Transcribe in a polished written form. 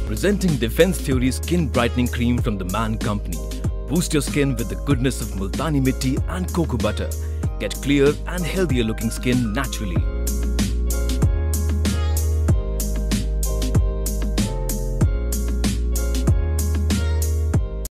Presenting Defense Theory Skin Brightening Cream from the Man Company. Boost your skin with the goodness of Multani Mitti and Coco butter. Get clear and healthier looking skin naturally.